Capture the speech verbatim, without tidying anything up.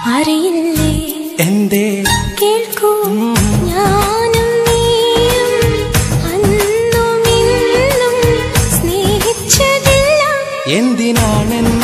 അറിയില്ലേ എന്തേ കേൾക്കൂ ഞാനും നീയും അന്നും ഇന്നും സ്നേഹിച്ചതില്ല എന്തിനാണെന്ന്